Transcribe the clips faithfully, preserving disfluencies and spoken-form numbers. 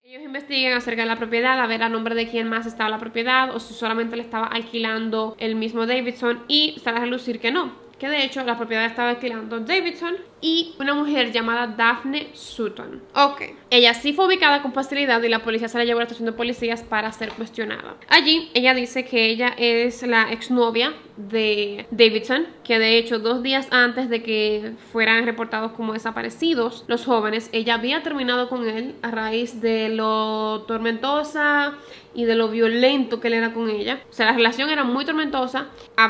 Ellos investigan acerca de la propiedad, a ver a nombre de quién más estaba la propiedad o si solamente le estaba alquilando el mismo Davidson, y sale a relucir que no, que de hecho la propiedad estaba alquilando Davidson y una mujer llamada Daphne Sutton. Ok, ella sí fue ubicada con facilidad y la policía se la llevó a la estación de policías para ser cuestionada. Allí ella dice que ella es la exnovia de Davidson, que de hecho dos días antes de que fueran reportados como desaparecidos los jóvenes, ella había terminado con él a raíz de lo tormentosa y de lo violento que él era con ella. O sea, la relación era muy tormentosa,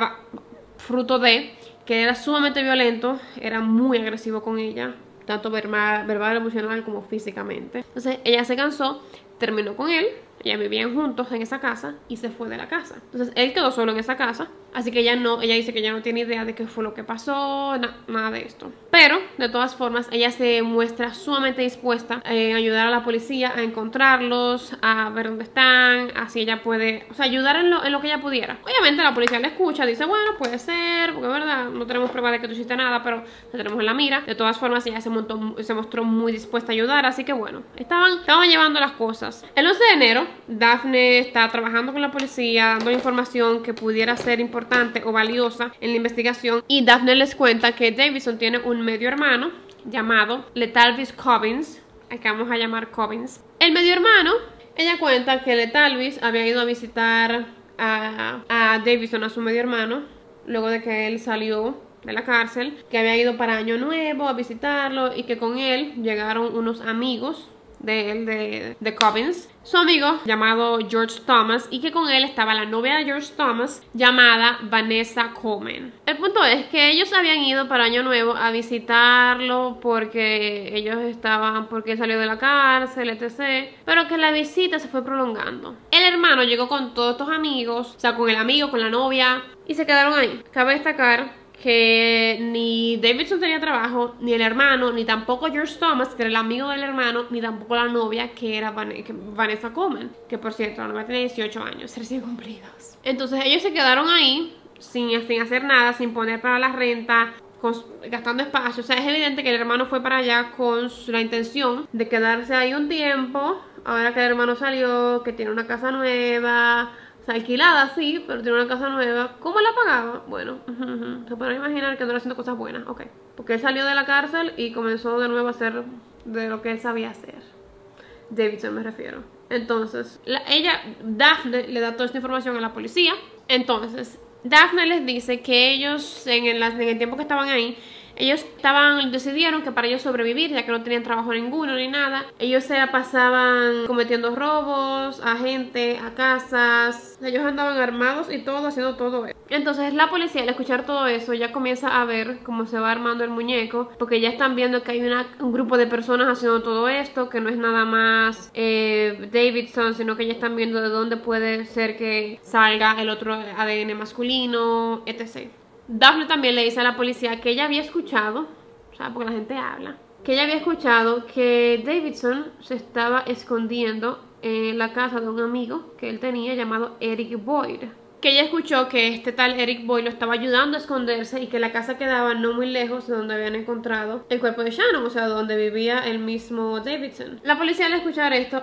fruto de que era sumamente violento, era muy agresivo con ella, tanto verbal, verbal, emocional como físicamente. Entonces ella se cansó, terminó con él, ella vivían juntos en esa casa y se fue de la casa. Entonces él quedó solo en esa casa, así que ella no, ella dice que ella no tiene idea de qué fue lo que pasó, na, nada de esto. Pero de todas formas ella se muestra sumamente dispuesta en ayudar a la policía a encontrarlos, a ver dónde están, así ella puede, o sea, ayudar en lo, en lo que ella pudiera. Obviamente la policía la escucha, dice bueno, puede ser, porque es verdad, no tenemos prueba de que tú hiciste nada, pero la tenemos en la mira. De todas formas ella se, montó, se mostró muy dispuesta a ayudar, así que bueno, estaban, estaban llevando las cosas. El once de enero Daphne está trabajando con la policía, dando información que pudiera ser importante o valiosa en la investigación, y Daphne les cuenta que Davidson tiene un medio hermano llamado Letalvis Cobbins, al que vamos a llamar Cobbins. El medio hermano, ella cuenta que Letalvis había ido a visitar a, a Davidson, a su medio hermano, luego de que él salió de la cárcel, que había ido para Año Nuevo a visitarlo y que con él llegaron unos amigos de él, de, de Cobbins, su amigo llamado George Thomas, y que con él estaba la novia de George Thomas llamada Vanessa Coleman. El punto es que ellos habían ido para Año Nuevo a visitarlo porque ellos estaban, porque él salió de la cárcel, etcétera, pero que la visita se fue prolongando. El hermano llegó con todos estos amigos, o sea, con el amigo, con la novia, y se quedaron ahí. Cabe destacar que ni Davidson tenía trabajo, ni el hermano, ni tampoco George Thomas, que era el amigo del hermano, ni tampoco la novia, que era Van que Vanessa Coleman, que por cierto la novia tenía dieciocho años, recién cumplidos. Entonces ellos se quedaron ahí sin, sin hacer nada, sin poner para la renta, con, gastando espacio. O sea, es evidente que el hermano fue para allá con la intención de quedarse ahí un tiempo. Ahora que el hermano salió, que tiene una casa nueva, o sea, alquilada, sí, pero tiene una casa nueva. ¿Cómo la pagaba? Bueno, uh -huh. se pueden imaginar que no era haciendo cosas buenas. Ok. Porque él salió de la cárcel y comenzó de nuevo a hacer de lo que él sabía hacer. Davidson me refiero. Entonces, la, ella, Daphne, le da toda esta información a la policía. Entonces, Daphne les dice que ellos, en el, en el tiempo que estaban ahí, ellos estaban, decidieron que para ellos sobrevivir, ya que no tenían trabajo ninguno ni nada, ellos se la pasaban cometiendo robos a gente, a casas. Ellos andaban armados y todo, haciendo todo eso. Entonces la policía, al escuchar todo eso, ya comienza a ver cómo se va armando el muñeco, porque ya están viendo que hay una, un grupo de personas haciendo todo esto, que no es nada más eh, Davidson, sino que ya están viendo de dónde puede ser que salga el otro A D N masculino, etcétera. Daphne también le dice a la policía que ella había escuchado, o sea, porque la gente habla, que ella había escuchado que Davidson se estaba escondiendo en la casa de un amigo que él tenía llamado Eric Boyd. Que ella escuchó que este tal Eric Boyd lo estaba ayudando a esconderse y que la casa quedaba no muy lejos de donde habían encontrado el cuerpo de Shannon, o sea, donde vivía el mismo Davidson. La policía, al escuchar esto,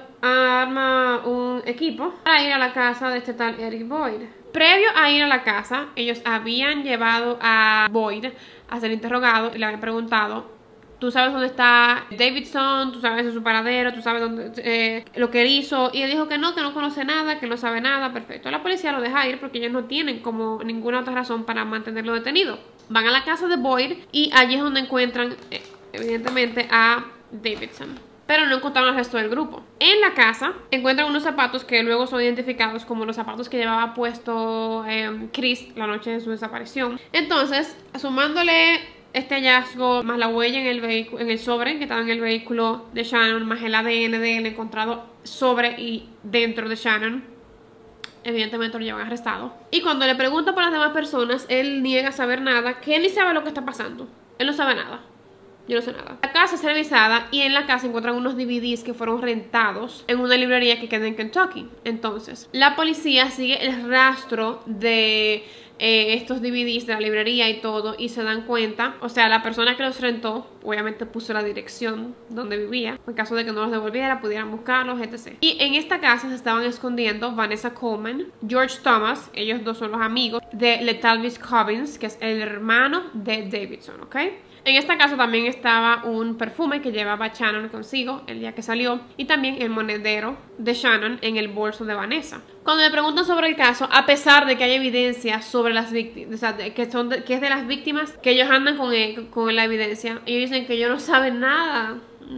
arma un equipo para ir a la casa de este tal Eric Boyd. Previo a ir a la casa, ellos habían llevado a Boyd a ser interrogado y le habían preguntado: tú sabes dónde está Davidson, tú sabes de su paradero, tú sabes dónde, eh, lo que él hizo. Y él dijo que no, que no conoce nada, que no sabe nada. Perfecto. La policía lo deja ir porque ellos no tienen como ninguna otra razón para mantenerlo detenido. Van a la casa de Boyd y allí es donde encuentran, eh, evidentemente, a Davidson. Pero no encontraron el resto del grupo. En la casa encuentran unos zapatos que luego son identificados como los zapatos que llevaba puesto eh, Chris la noche de su desaparición. Entonces, sumándole este hallazgo, más la huella en el vehículo, en el sobre que estaba en el vehículo de Shannon, más el A D N de él encontrado sobre y dentro de Shannon, evidentemente lo llevan arrestado. Y cuando le pregunta por las demás personas, él niega saber nada, que él ni sabe lo que está pasando. Él no sabe nada. Yo no sé nada. La casa es revisada y en la casa encuentran unos D V Ds que fueron rentados en una librería que queda en Kentucky. Entonces, la policía sigue el rastro de eh, estos D V Ds de la librería y todo, y se dan cuenta, o sea, la persona que los rentó obviamente puso la dirección donde vivía, en caso de que no los devolviera, pudieran buscarlos, etcétera. Y en esta casa se estaban escondiendo Vanessa Coleman, George Thomas, ellos dos son los amigos de Letalvis Cobbins, que es el hermano de Davidson, ¿ok? En esta casa también estaba un perfume que llevaba Shannon consigo el día que salió y también el monedero de Shannon en el bolso de Vanessa. Cuando me preguntan sobre el caso, a pesar de que hay evidencia sobre las víctimas, o sea, que, son de, que es de las víctimas, que ellos andan con, el, con la evidencia, ellos dicen que ellos no saben nada.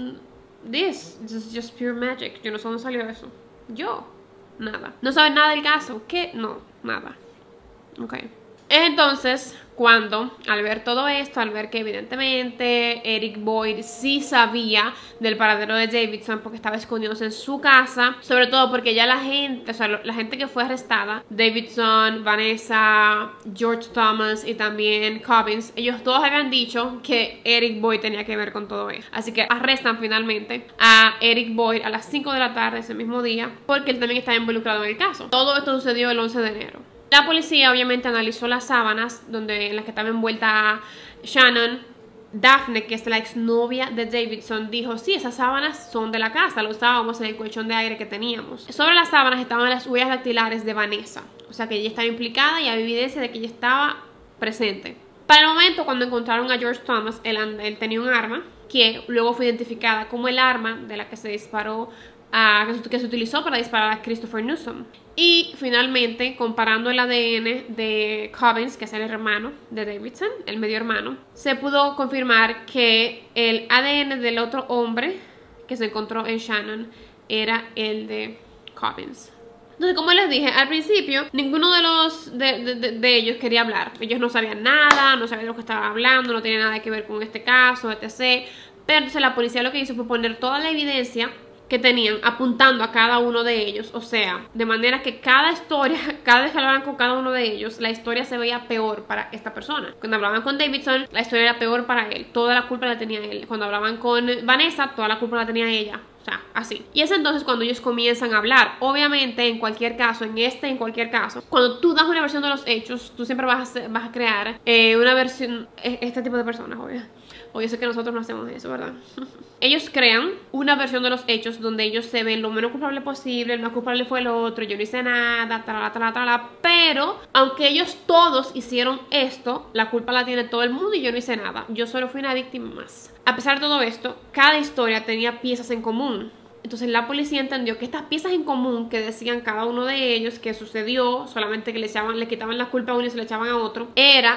This, this is just pure magic. Yo no sé dónde salió eso. Yo, nada. No saben nada del caso. ¿Qué? No, nada. Ok. Entonces, cuando, al ver todo esto, al ver que evidentemente Eric Boyd sí sabía del paradero de Davidson porque estaba escondiéndose en su casa, sobre todo porque ya la gente, o sea, la gente que fue arrestada, Davidson, Vanessa, George Thomas y también Cobbins, ellos todos habían dicho que Eric Boyd tenía que ver con todo esto. Así que arrestan finalmente a Eric Boyd a las cinco de la tarde ese mismo día porque él también estaba involucrado en el caso. Todo esto sucedió el once de enero. La policía obviamente analizó las sábanas donde, en las que estaba envuelta Shannon. Daphne, que es la exnovia de Davidson, dijo, sí, esas sábanas son de la casa, lo usábamos en el colchón de aire que teníamos. Sobre las sábanas estaban las huellas dactilares de Vanessa, o sea que ella estaba implicada y había evidencia de que ella estaba presente. Para el momento, cuando encontraron a George Thomas, él, él tenía un arma que luego fue identificada como el arma de la que se disparó, a, que se utilizó para disparar a Christopher Newsom. Y finalmente, comparando el A D N de Cobbins, que es el hermano de Davidson, el medio hermano, se pudo confirmar que el A D N del otro hombre que se encontró en Shannon era el de Cobbins. Entonces, como les dije al principio, ninguno de los de, de, de, de ellos quería hablar. Ellos no sabían nada, no sabían de lo que estaban hablando, no tenían nada que ver con este caso, etcétera. Pero entonces la policía lo que hizo fue poner toda la evidencia que tenían apuntando a cada uno de ellos, o sea, de manera que cada historia, cada vez que hablaban con cada uno de ellos, la historia se veía peor para esta persona. Cuando hablaban con Davidson, la historia era peor para él, toda la culpa la tenía él. Cuando hablaban con Vanessa, toda la culpa la tenía ella. O sea, así. Y es entonces cuando ellos comienzan a hablar. Obviamente, en cualquier caso, en este, en cualquier caso, cuando tú das una versión de los hechos, tú siempre vas a, hacer, vas a crear eh, una versión, este tipo de personas, obvio. O yo sé que nosotros no hacemos eso, ¿verdad? Ellos crean una versión de los hechos donde ellos se ven lo menos culpable posible, el más culpable fue el otro, yo no hice nada, talala, talala, talala. Pero, aunque ellos todos hicieron esto, la culpa la tiene todo el mundo y yo no hice nada. Yo solo fui una víctima más. A pesar de todo esto, cada historia tenía piezas en común. Entonces la policía entendió que estas piezas en común que decían cada uno de ellos que sucedió, solamente que le, echaban, le quitaban la culpa a uno y se le echaban a otro, era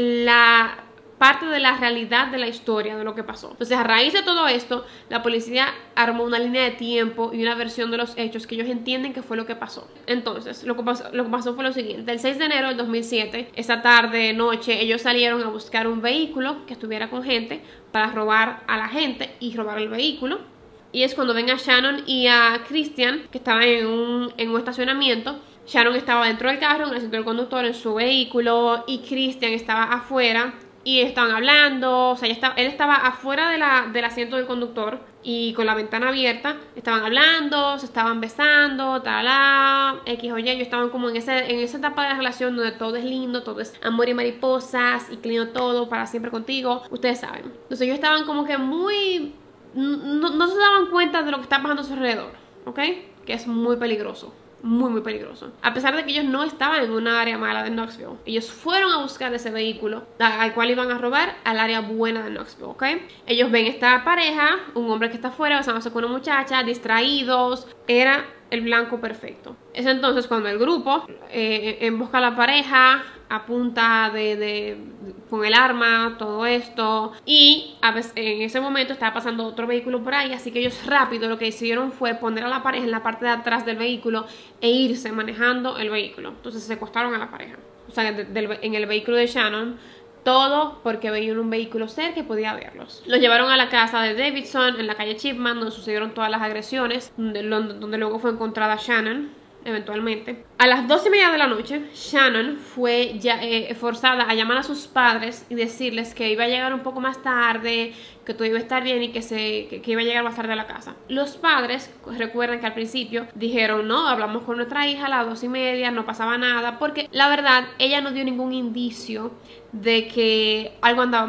la parte de la realidad de la historia, de lo que pasó. Entonces, a raíz de todo esto, la policía armó una línea de tiempo y una versión de los hechos que ellos entienden que fue lo que pasó. Entonces, lo que pasó, lo que pasó fue lo siguiente. El seis de enero del dos mil siete, esa tarde, noche, ellos salieron a buscar un vehículo que estuviera con gente para robar a la gente y robar el vehículo. Y es cuando ven a Shannon y a Christian, que estaban en un, en un estacionamiento. Shannon estaba dentro del carro, en el asiento del conductor, en su vehículo, y Christian estaba afuera. Y estaban hablando, o sea, estaba, él estaba afuera de la, del asiento del conductor y con la ventana abierta. Estaban hablando, se estaban besando, talá, X o Y. Ellos estaban como en, ese, en esa etapa de la relación donde todo es lindo, todo es amor y mariposas y clino todo para siempre contigo. Ustedes saben. Entonces ellos estaban como que muy... No, no se daban cuenta de lo que está pasando a su alrededor, ¿ok? Que es muy peligroso. Muy muy peligroso. A pesar de que ellos no estaban en una área mala de Knoxville, ellos fueron a buscar ese vehículo al cual iban a robar al área buena de Knoxville, ¿ok? Ellos ven esta pareja, un hombre que está afuera besándose con una muchacha, distraídos. Era el blanco perfecto. Es entonces cuando el grupo eh, embosca a la pareja, apunta de, de, con el arma, todo esto, y a veces, en ese momento estaba pasando otro vehículo por ahí, así que ellos rápido lo que hicieron fue poner a la pareja en la parte de atrás del vehículo e irse manejando el vehículo. Entonces se secuestraron a la pareja, o sea, de, de, en el vehículo de Shannon. Todo porque veían un vehículo cerca y podía verlos. Los llevaron a la casa de Davidson en la calle Chipman, donde sucedieron todas las agresiones, donde, donde luego fue encontrada Shannon eventualmente. A las doce y media de la noche, Shannon fue ya, eh, forzada a llamar a sus padres y decirles que iba a llegar un poco más tarde, que todo iba a estar bien y que, se, que, que iba a llegar más tarde a la casa. Los padres, recuerden que al principio dijeron, no, hablamos con nuestra hija a las dos y media, no pasaba nada, porque la verdad, ella no dio ningún indicio de que algo andaba mal.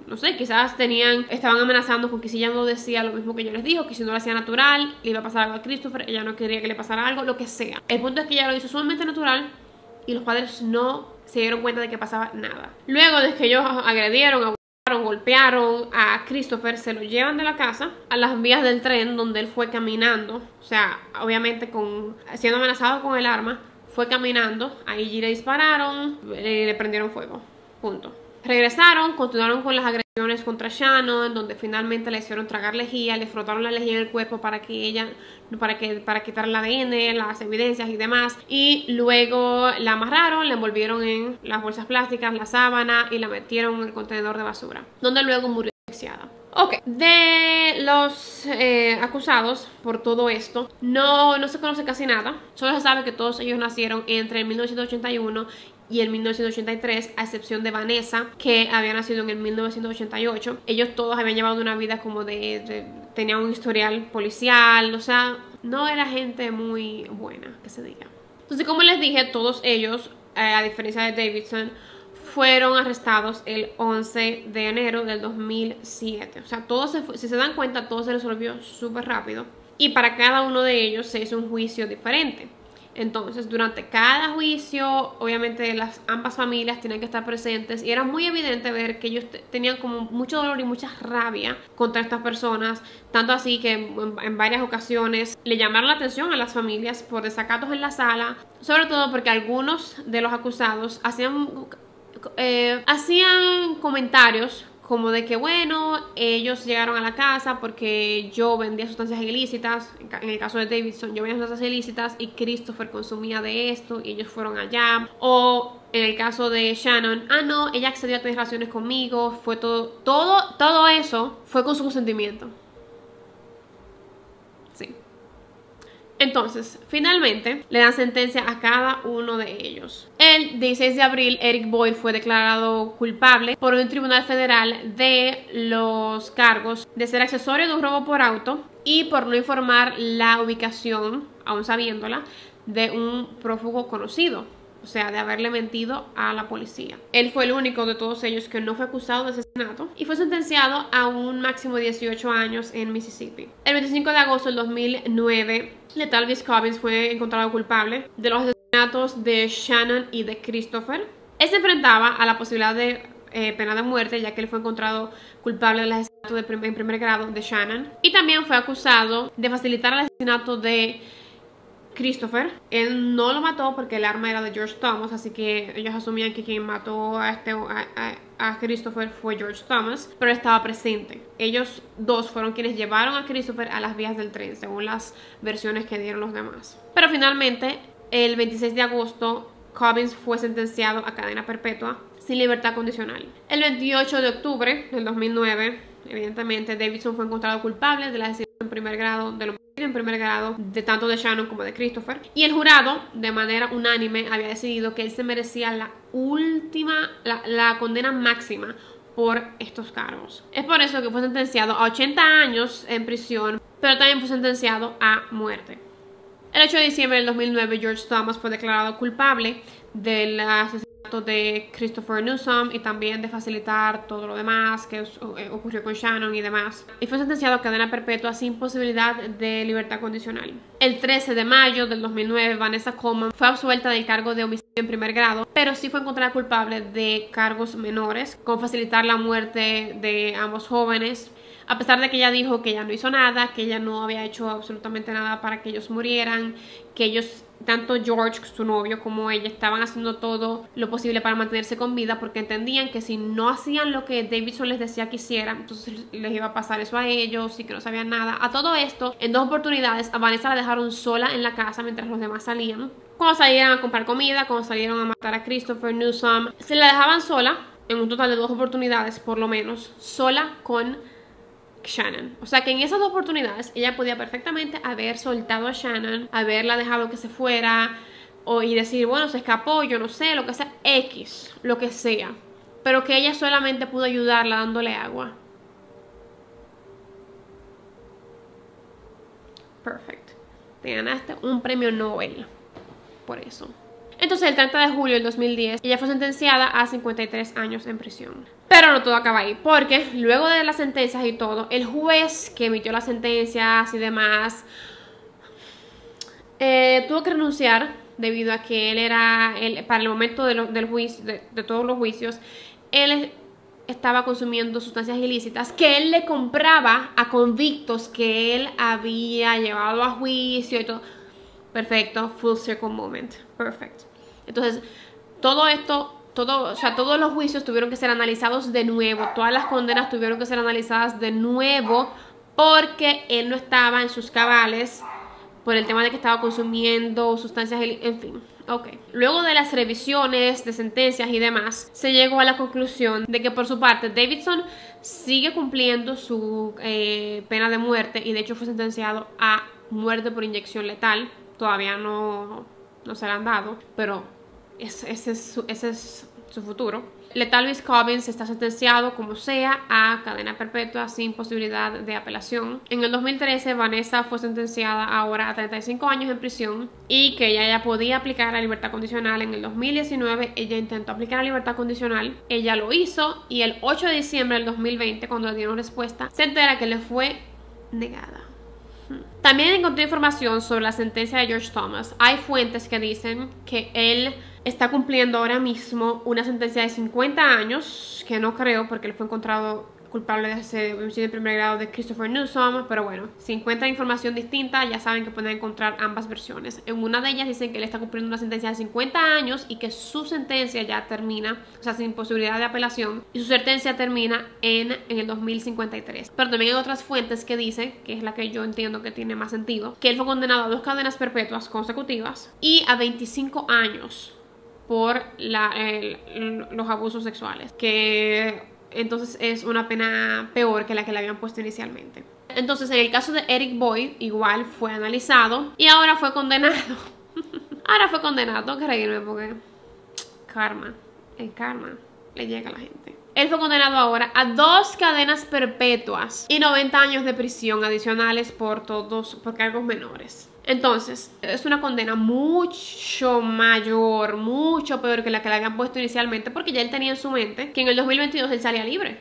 no sé, quizás tenían, estaban amenazando con que si ella no decía lo mismo que yo les dijo, que si no lo hacía natural, le iba a pasar algo a Christopher, ella no quería que le pasara algo, lo que sea. El punto es que ella lo hizo sumamente natural y los padres no se dieron cuenta de que pasaba nada. Luego de que ellos agredieron, golpearon a Christopher, se lo llevan de la casa a las vías del tren donde él fue caminando, o sea, obviamente con, siendo amenazado con el arma, fue caminando, ahí le dispararon, le, le prendieron fuego, punto. Regresaron, continuaron con las agresiones contra Shannon, donde finalmente le hicieron tragar lejía, le frotaron la lejía en el cuerpo para que ella, para que para quitar el A D N, las evidencias y demás. Y luego la amarraron, la envolvieron en las bolsas plásticas, la sábana y la metieron en el contenedor de basura, donde luego murió asfixiada. Ok, de los eh, acusados por todo esto, no, no se conoce casi nada. Solo se sabe que todos ellos nacieron entre el mil novecientos ochenta y uno y el mil novecientos ochenta y tres, a excepción de Vanessa, que había nacido en el mil novecientos ochenta y ocho. Ellos todos habían llevado una vida como de, de... tenían un historial policial, o sea, no era gente muy buena, que se diga. Entonces, como les dije, todos ellos, eh, a diferencia de Davidson, fueron arrestados el once de enero del dos mil siete. O sea, todo se fue, si se dan cuenta, todo se resolvió súper rápido. Y para cada uno de ellos se hizo un juicio diferente. Entonces, durante cada juicio, obviamente las ambas familias tenían que estar presentes y era muy evidente ver que ellos tenían como mucho dolor y mucha rabia contra estas personas, tanto así que en, en varias ocasiones le llamaron la atención a las familias por desacatos en la sala, sobre todo porque algunos de los acusados hacían, eh, hacían comentarios como de que, bueno, ellos llegaron a la casa porque yo vendía sustancias ilícitas. En el caso de Davidson, yo vendía sustancias ilícitas y Christopher consumía de esto y ellos fueron allá. O en el caso de Shannon, ah, no, ella accedió a tener relaciones conmigo. Fue todo, todo, todo eso fue con su consentimiento. Sí. Entonces, finalmente, le dan sentencia a cada uno de ellos. El dieciséis de abril, Eric Boyle fue declarado culpable por un tribunal federal de los cargos de ser accesorio de un robo por auto y por no informar la ubicación, aún sabiéndola, de un prófugo conocido. O sea, de haberle mentido a la policía. Él fue el único de todos ellos que no fue acusado de asesinato y fue sentenciado a un máximo de dieciocho años en Mississippi. El veinticinco de agosto del dos mil nueve, Letalvis Cobbins fue encontrado culpable de los asesinatos de Shannon y de Christopher. Él se enfrentaba a la posibilidad de eh, pena de muerte, ya que él fue encontrado culpable del asesinato de prim en primer grado de Shannon. Y también fue acusado de facilitar el asesinato de Christopher. Él no lo mató porque el arma era de George Thomas, así que ellos asumían que quien mató a, este, a, a, a Christopher fue George Thomas, pero estaba presente. Ellos dos fueron quienes llevaron a Christopher a las vías del tren, según las versiones que dieron los demás. Pero finalmente, el veintiséis de agosto, Cobbins fue sentenciado a cadena perpetua sin libertad condicional. El veintiocho de octubre del dos mil nueve, evidentemente, Davidson fue encontrado culpable de la asesinato en primer grado de lo en primer grado de tanto de Shannon como de Christopher, y el jurado de manera unánime había decidido que él se merecía la última, la, la condena máxima por estos cargos. Es por eso que fue sentenciado a ochenta años en prisión, pero también fue sentenciado a muerte. El ocho de diciembre del dos mil nueve, George Thomas fue declarado culpable del asesinato de Christopher Newsom y también de facilitar todo lo demás que ocurrió con Shannon y demás, y fue sentenciado a cadena perpetua sin posibilidad de libertad condicional. El trece de mayo del dos mil nueve, Vanessa Coleman fue absuelta del cargo de homicidio en primer grado, pero sí fue encontrada culpable de cargos menores, como facilitar la muerte de ambos jóvenes, a pesar de que ella dijo que ella no hizo nada, que ella no había hecho absolutamente nada para que ellos murieran, que ellos, tanto George, su novio, como ella, estaban haciendo todo lo posible para mantenerse con vida, porque entendían que si no hacían lo que Davidson les decía que hicieran, entonces les iba a pasar eso a ellos y que no sabían nada. A todo esto, en dos oportunidades, a Vanessa la dejaron sola en la casa mientras los demás salían. Cuando salieron a comprar comida, cuando salieron a matar a Christopher Newsom, se la dejaban sola, en un total de dos oportunidades por lo menos, sola con Shannon. O sea que en esas dos oportunidades ella podía perfectamente haber soltado a Shannon, haberla dejado que se fuera o, y decir, bueno, se escapó, yo no sé, lo que sea, X, lo que sea, pero que ella solamente pudo ayudarla dándole agua. Perfect. Te ganaste un premio Nobel por eso. Entonces, el treinta de julio del dos mil diez, ella fue sentenciada a cincuenta y tres años en prisión. Pero no todo acaba ahí, porque luego de las sentencias y todo, el juez que emitió las sentencias y demás eh, tuvo que renunciar debido a que él era, él, para el momento de, lo, del juicio, de, de todos los juicios, él estaba consumiendo sustancias ilícitas que él le compraba a convictos que él había llevado a juicio y todo. Perfecto, full circle moment, perfect. Entonces, todo esto, todo, o sea, todos los juicios tuvieron que ser analizados de nuevo, todas las condenas tuvieron que ser analizadas de nuevo porque él no estaba en sus cabales por el tema de que estaba consumiendo sustancias, en fin. Ok. Luego de las revisiones de sentencias y demás, se llegó a la conclusión de que por su parte Davidson sigue cumpliendo su eh, pena de muerte y de hecho fue sentenciado a muerte por inyección letal. Todavía no, no se la han dado, pero ese, ese, es, su, ese es su futuro. Letavis Cobbins está sentenciado como sea a cadena perpetua sin posibilidad de apelación. En el dos mil trece Vanessa fue sentenciada ahora a treinta y cinco años en prisión y que ella ya podía aplicar la libertad condicional. En el dos mil diecinueve ella intentó aplicar la libertad condicional, ella lo hizo y el ocho de diciembre del dos mil veinte, cuando le dieron respuesta, se entera que le fue negada. También encontré información sobre la sentencia de George Thomas. Hay fuentes que dicen que él está cumpliendo ahora mismo una sentencia de cincuenta años, que no creo porque él fue encontrado culpable de ese homicidio en primer grado de Christopher Newsom, pero bueno, si encuentran información distinta ya saben que pueden encontrar ambas versiones. En una de ellas dicen que él está cumpliendo una sentencia de cincuenta años y que su sentencia ya termina, o sea, sin posibilidad de apelación, y su sentencia termina en, en el dos mil cincuenta y tres. Pero también hay otras fuentes que dicen, que es la que yo entiendo que tiene más sentido, que él fue condenado a dos cadenas perpetuas consecutivas y a veinticinco años por la, el, los abusos sexuales, que entonces es una pena peor que la que le habían puesto inicialmente. Entonces, en el caso de Eric Boyd, igual fue analizado y ahora fue condenado. Ahora fue condenado, tengo que reírme porque karma, el karma le llega a la gente. Él fue condenado ahora a dos cadenas perpetuas y noventa años de prisión adicionales por todos, por cargos menores. Entonces, es una condena mucho mayor, mucho peor que la que le habían puesto inicialmente, porque ya él tenía en su mente que en el dos mil veintidós él salía libre.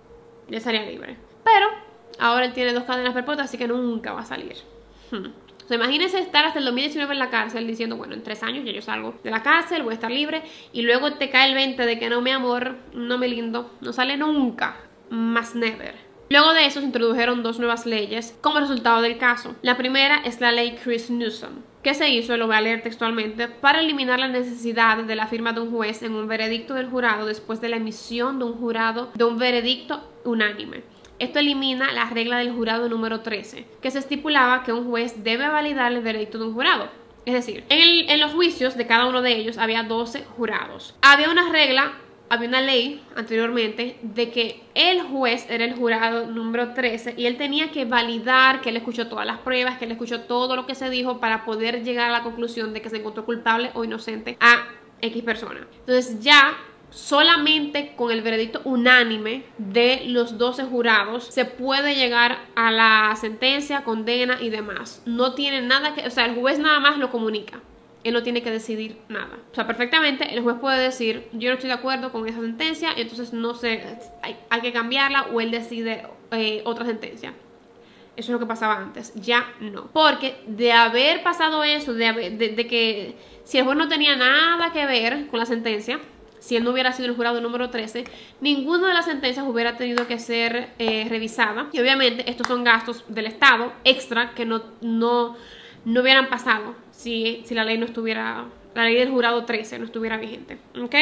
Él salía libre. Pero ahora él tiene dos cadenas perpetuas, así que nunca va a salir. Hmm. O sea, imagínense estar hasta el dos mil diecinueve en la cárcel diciendo, bueno, en tres años ya yo salgo de la cárcel, voy a estar libre, y luego te cae el veinte de que no, mi amor, no, mi lindo, no sale nunca, más never. Luego de eso se introdujeron dos nuevas leyes como resultado del caso. La primera es la ley Chris Newsom, que se hizo, lo voy a leer textualmente, para eliminar la necesidad de la firma de un juez en un veredicto del jurado después de la emisión de un jurado de un veredicto unánime. Esto elimina la regla del jurado número trece, que se estipulaba que un juez debe validar el veredicto de un jurado. Es decir, en, el, en los juicios de cada uno de ellos había doce jurados. Había una regla, había una ley anteriormente de que el juez era el jurado número trece y él tenía que validar que él escuchó todas las pruebas, que él escuchó todo lo que se dijo para poder llegar a la conclusión de que se encontró culpable o inocente a X persona. Entonces ya solamente con el veredicto unánime de los doce jurados se puede llegar a la sentencia, condena y demás. No tiene nada que, o sea, el juez nada más lo comunica. Él no tiene que decidir nada. O sea, perfectamente el juez puede decir, yo no estoy de acuerdo con esa sentencia, entonces no sé, hay, hay que cambiarla, o él decide eh, otra sentencia. Eso es lo que pasaba antes. Ya no. Porque de haber pasado eso, de, haber, de, de que si el juez no tenía nada que ver con la sentencia, si él no hubiera sido el jurado número trece, ninguna de las sentencias hubiera tenido que ser eh, revisada. Y obviamente estos son gastos del Estado extra que no, no, no hubieran pasado si, si la ley no estuviera, la ley del jurado trece no estuviera vigente. ¿Ok?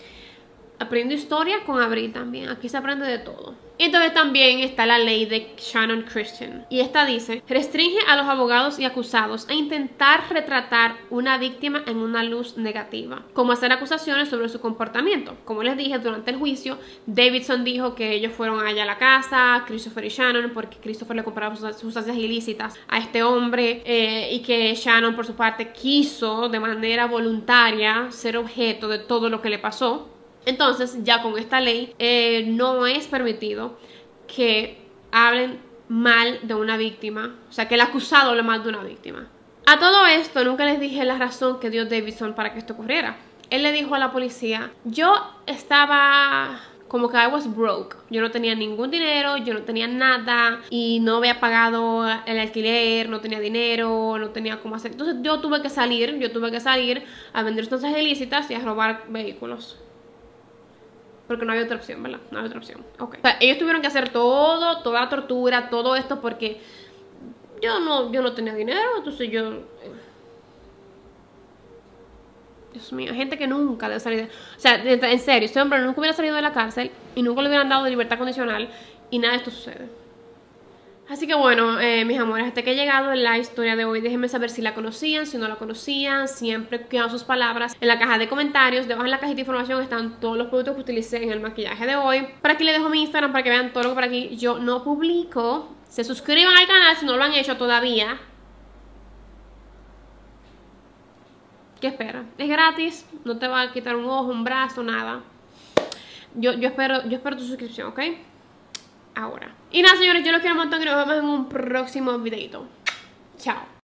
Aprendo historia con Abril también. Aquí se aprende de todo. Y entonces también está la ley de Shannon Christian. Y esta dice, restringe a los abogados y acusados a intentar retratar una víctima en una luz negativa, como hacer acusaciones sobre su comportamiento. Como les dije, durante el juicio, Davidson dijo que ellos fueron allá a la casa, Christopher y Shannon, porque Christopher le compraba sustancias ilícitas a este hombre, eh, y que Shannon, por su parte, quiso de manera voluntaria ser objeto de todo lo que le pasó. Entonces, ya con esta ley, eh, no es permitido que hablen mal de una víctima, o sea, que el acusado hable mal de una víctima. A todo esto nunca les dije la razón que dio Davidson para que esto ocurriera. Él le dijo a la policía, yo estaba como que I was broke, yo no tenía ningún dinero, yo no tenía nada y no había pagado el alquiler, no tenía dinero, no tenía cómo hacer. Entonces yo tuve que salir, yo tuve que salir a vender sustancias ilícitas y a robar vehículos. Porque no había otra opción, ¿verdad? No había otra opción. Ok. O sea, ellos tuvieron que hacer todo, toda la tortura, todo esto porque yo no, yo no tenía dinero, entonces yo... Dios mío, gente que nunca debe salir de... O sea, en serio, este hombre nunca hubiera salido de la cárcel y nunca le hubieran dado de libertad condicional y nada de esto sucede. Así que bueno, eh, mis amores, hasta que he llegado en la historia de hoy, déjenme saber si la conocían, si no la conocían, siempre cuidan sus palabras. En la caja de comentarios, debajo en la cajita de información están todos los productos que utilicé en el maquillaje de hoy. Por aquí les dejo mi Instagram para que vean todo lo que por aquí yo no publico. Se suscriban al canal si no lo han hecho todavía. ¿Qué esperas? Es gratis, no te va a quitar un ojo, un brazo, nada. Yo, yo, espero, yo espero tu suscripción, ¿ok? Ahora. Y nada, señores, yo los quiero un montón y nos vemos en un próximo videito. Chao.